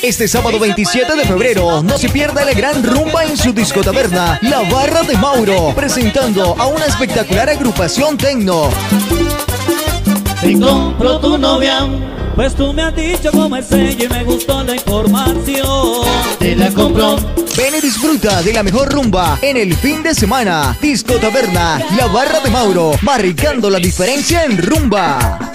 Este sábado 27 de febrero, no se pierda el gran rumba en su disco taberna, La Barra de Mauro, presentando a una espectacular agrupación tecno. Te compro tu novia, pues tú me has dicho cómo es ella y me gustó la información. Te la compro. Ven y disfruta de la mejor rumba en el fin de semana. Disco taberna, La Barra de Mauro, marcando la diferencia en rumba.